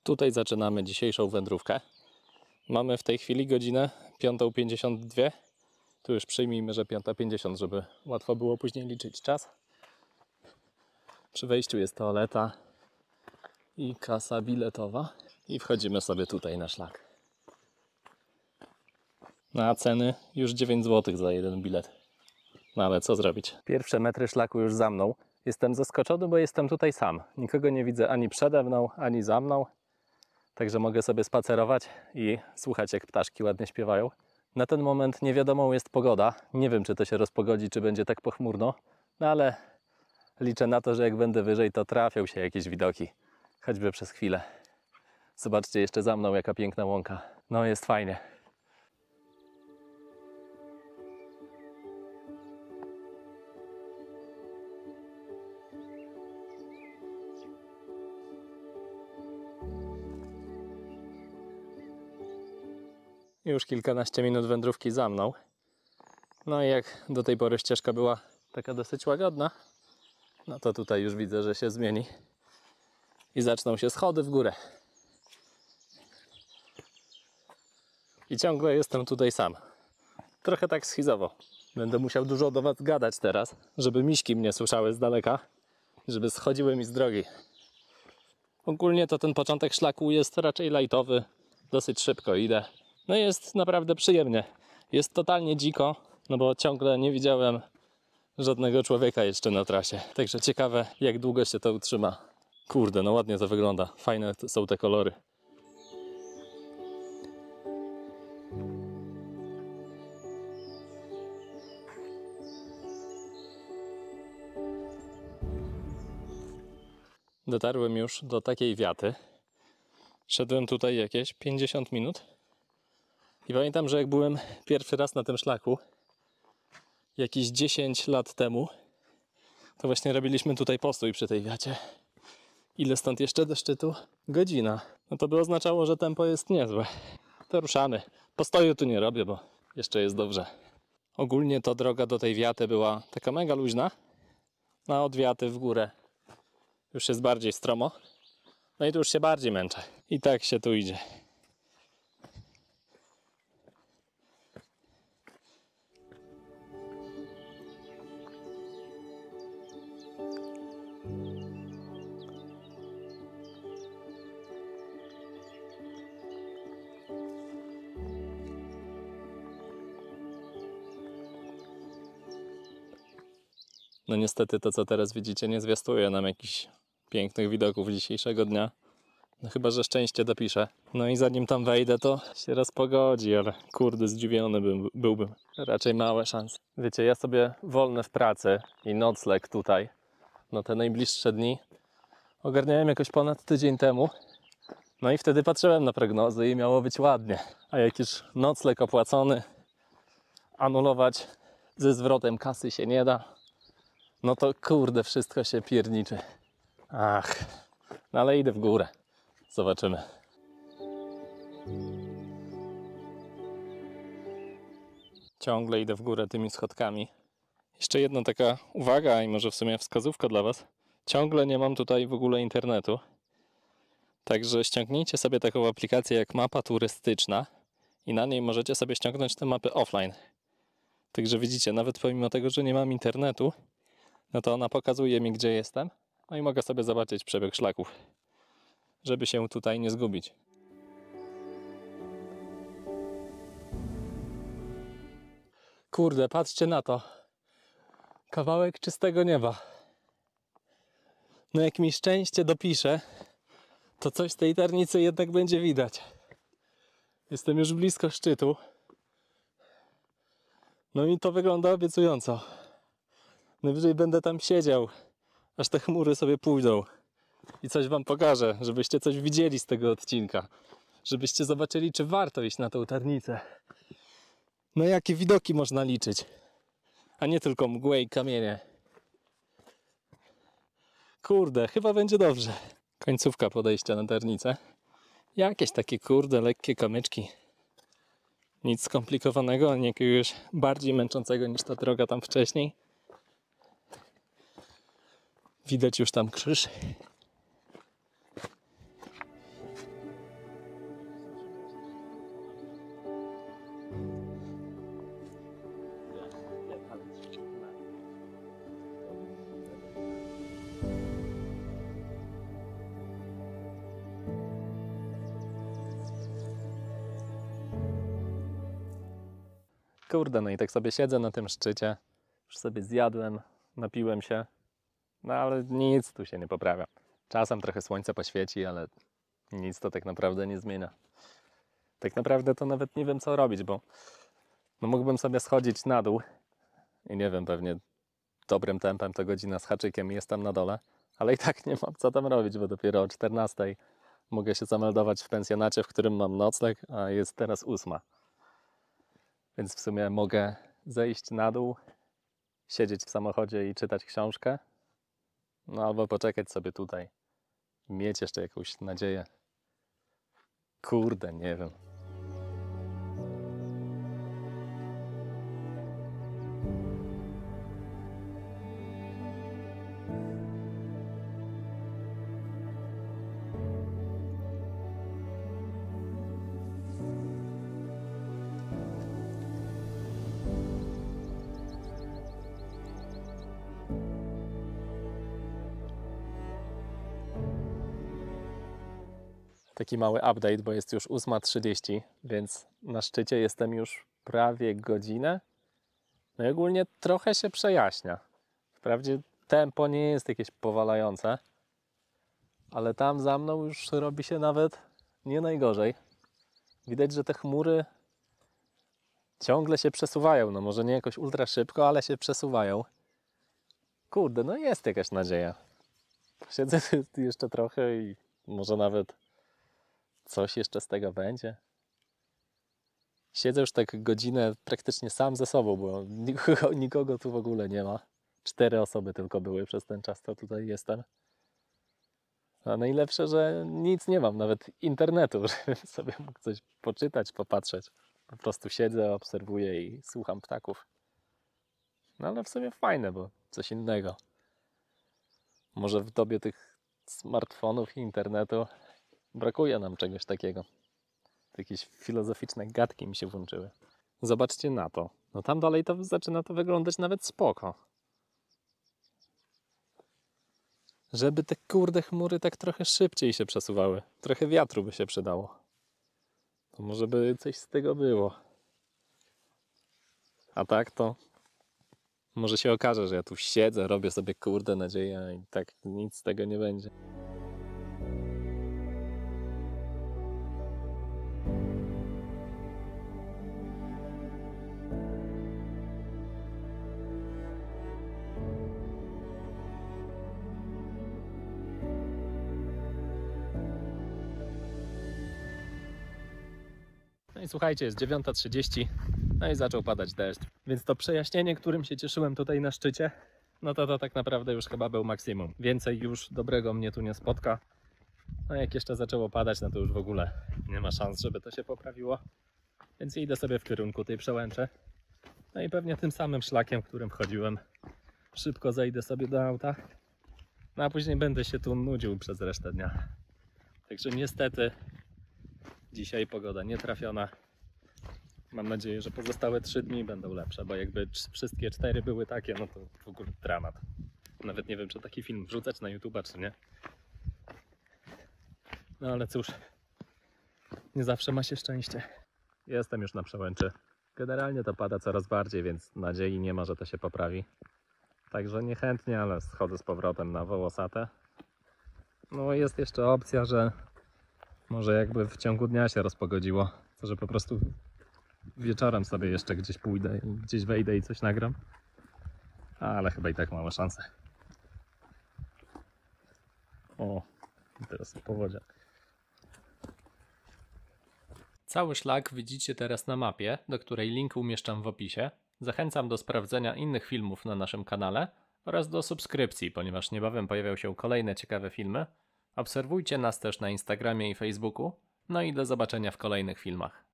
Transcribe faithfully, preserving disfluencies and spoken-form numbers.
Tutaj zaczynamy dzisiejszą wędrówkę. Mamy w tej chwili godzinę piątą pięćdziesiąt dwa. Tu już przyjmijmy, że piąta pięćdziesiąt, żeby łatwo było później liczyć czas. Przy wejściu jest toaleta i kasa biletowa. I wchodzimy sobie tutaj na szlak. Na ceny już dziewięć złotych za jeden bilet. No ale co zrobić? Pierwsze metry szlaku już za mną. Jestem zaskoczony, bo jestem tutaj sam. Nikogo nie widzę ani przede mną, ani za mną. Także mogę sobie spacerować i słuchać, jak ptaszki ładnie śpiewają. Na ten moment niewiadomą jest pogoda. Nie wiem, czy to się rozpogodzi, czy będzie tak pochmurno. No ale liczę na to, że jak będę wyżej, to trafią się jakieś widoki. Choćby przez chwilę. Zobaczcie jeszcze za mną, jaka piękna łąka. No jest fajnie. Już kilkanaście minut wędrówki za mną. No i jak do tej pory ścieżka była taka dosyć łagodna, no to tutaj już widzę, że się zmieni i zaczną się schody w górę. I ciągle jestem tutaj sam. Trochę tak schizowo. Będę musiał dużo do was gadać teraz, żeby miśki mnie słyszały z daleka, żeby schodziły mi z drogi. Ogólnie to ten początek szlaku jest raczej lajtowy, dosyć szybko idę. No jest naprawdę przyjemnie. Jest totalnie dziko, no bo ciągle nie widziałem żadnego człowieka jeszcze na trasie. Także ciekawe, jak długo się to utrzyma. Kurde, no ładnie to wygląda. Fajne są te kolory. Dotarłem już do takiej wiaty. Szedłem tutaj jakieś pięćdziesiąt minut. I pamiętam, że jak byłem pierwszy raz na tym szlaku, jakieś dziesięć lat temu, to właśnie robiliśmy tutaj postój przy tej wiacie. Ile stąd jeszcze do szczytu? Godzina. No to by oznaczało, że tempo jest niezłe. To ruszamy. Postoju tu nie robię, bo jeszcze jest dobrze. Ogólnie to droga do tej wiaty była taka mega luźna. No od wiaty w górę już jest bardziej stromo. No i tu już się bardziej męczę. I tak się tu idzie. No niestety to, co teraz widzicie, nie zwiastuje nam jakichś pięknych widoków dzisiejszego dnia. No chyba, że szczęście dopiszę. No i zanim tam wejdę, to się rozpogodzi, ale kurde, zdziwiony bym, byłbym. Raczej małe szanse. Wiecie, ja sobie wolne w pracy i nocleg tutaj, no te najbliższe dni, ogarniałem jakoś ponad tydzień temu. No i wtedy patrzyłem na prognozy i miało być ładnie. A jak już nocleg opłacony, anulować ze zwrotem kasy się nie da, no to kurde, wszystko się pierniczy. Ach, no ale idę w górę. Zobaczymy. Ciągle idę w górę tymi schodkami. Jeszcze jedna taka uwaga i może w sumie wskazówka dla was. Ciągle nie mam tutaj w ogóle internetu. Także ściągnijcie sobie taką aplikację jak mapa turystyczna i na niej możecie sobie ściągnąć te mapy offline. Także widzicie, nawet pomimo tego, że nie mam internetu, no to ona pokazuje mi, gdzie jestem. No i mogę sobie zobaczyć przebieg szlaków, żeby się tutaj nie zgubić. Kurde, patrzcie na to. Kawałek czystego nieba. No jak mi szczęście dopisze, to coś z tej tarnicy jednak będzie widać. Jestem już blisko szczytu. No i to wygląda obiecująco. Najwyżej będę tam siedział, aż te chmury sobie pójdą. I coś wam pokażę, żebyście coś widzieli z tego odcinka. Żebyście zobaczyli, czy warto iść na tą tarnicę. No jakie widoki można liczyć. A nie tylko mgłę i kamienie. Kurde, chyba będzie dobrze. Końcówka podejścia na tarnicę. Jakieś takie kurde, lekkie kamyczki. Nic skomplikowanego, ani jakiegoś bardziej męczącego niż ta droga tam wcześniej. Widać już tam krzyż. Kurde, no i tak sobie siedzę na tym szczycie, już sobie zjadłem, napiłem się, no ale nic tu się nie poprawia. Czasem trochę słońce poświeci, ale nic to tak naprawdę nie zmienia. Tak naprawdę to nawet nie wiem co robić, bo no mógłbym sobie schodzić na dół i nie wiem, pewnie dobrym tempem to godzina z haczykiem i jestem na dole, ale i tak nie mam co tam robić, bo dopiero o czternastej mogę się zameldować w pensjonacie, w którym mam nocleg, a jest teraz ósma. Więc w sumie mogę zejść na dół, siedzieć w samochodzie i czytać książkę, no albo poczekać sobie tutaj i mieć jeszcze jakąś nadzieję. Kurde, nie wiem. Taki mały update, bo jest już ósma trzydzieści, więc na szczycie jestem już prawie godzinę. No i ogólnie trochę się przejaśnia. Wprawdzie tempo nie jest jakieś powalające, ale tam za mną już robi się nawet nie najgorzej. Widać, że te chmury ciągle się przesuwają. No może nie jakoś ultra szybko, ale się przesuwają. Kurde, no jest jakaś nadzieja. Siedzę tu jeszcze trochę i może nawet coś jeszcze z tego będzie. Siedzę już tak godzinę praktycznie sam ze sobą, bo nikogo, nikogo tu w ogóle nie ma. Cztery osoby tylko były przez ten czas, co tutaj jestem. A najlepsze, że nic nie mam, nawet internetu, żebym sobie mógł coś poczytać, popatrzeć. Po prostu siedzę, obserwuję i słucham ptaków. No ale w sumie fajne, bo coś innego. Może w dobie tych smartfonów i internetu brakuje nam czegoś takiego. Jakieś filozoficzne gadki mi się włączyły. Zobaczcie na to. No tam dalej to zaczyna to wyglądać nawet spoko. Żeby te kurde chmury tak trochę szybciej się przesuwały. Trochę wiatru by się przydało. To może by coś z tego było. A tak to może się okaże, że ja tu siedzę, robię sobie kurde nadzieję i tak nic z tego nie będzie. No i słuchajcie, jest dziewiąta trzydzieści, no i zaczął padać deszcz. Więc to przejaśnienie, którym się cieszyłem tutaj na szczycie, no to to tak naprawdę już chyba był maksimum. Więcej już dobrego mnie tu nie spotka. No jak jeszcze zaczęło padać, no to już w ogóle nie ma szans, żeby to się poprawiło. Więc idę sobie w kierunku tej przełęczy. No i pewnie tym samym szlakiem, którym wchodziłem, szybko zejdę sobie do auta. No a później będę się tu nudził przez resztę dnia. Także niestety dzisiaj pogoda nietrafiona. Mam nadzieję, że pozostałe trzy dni będą lepsze, bo jakby wszystkie cztery były takie, no to w ogóle dramat. Nawet nie wiem, czy taki film wrzucać na YouTube'a, czy nie. No ale cóż, nie zawsze ma się szczęście. Jestem już na przełęczy. Generalnie to pada coraz bardziej, więc nadziei nie ma, że to się poprawi. Także niechętnie, ale schodzę z powrotem na Wołosate. No jest jeszcze opcja, że może jakby w ciągu dnia się rozpogodziło, to że po prostu wieczorem sobie jeszcze gdzieś pójdę i gdzieś wejdę i coś nagram. Ale chyba i tak małe szanse. O, i teraz powodzia. Cały szlak widzicie teraz na mapie, do której link umieszczam w opisie. Zachęcam do sprawdzenia innych filmów na naszym kanale oraz do subskrypcji, ponieważ niebawem pojawią się kolejne ciekawe filmy. Obserwujcie nas też na Instagramie i Facebooku. No i do zobaczenia w kolejnych filmach.